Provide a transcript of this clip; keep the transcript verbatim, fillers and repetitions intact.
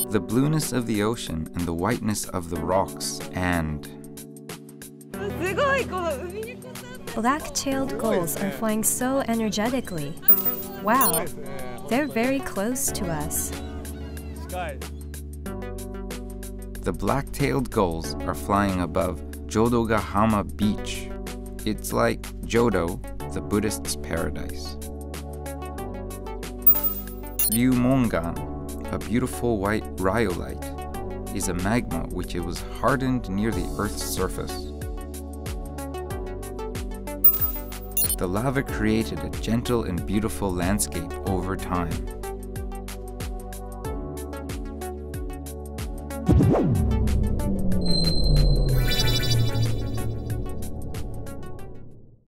The blueness of the ocean and the whiteness of the rocks and... Black-tailed gulls are flying so energetically. Wow, they're very close to us. The black-tailed gulls are flying above Jodogahama beach. It's like Jodo, the Buddhist's paradise. Ryumongan, a beautiful white rhyolite, is a magma which was hardened near the Earth's surface. The lava created a gentle and beautiful landscape over time.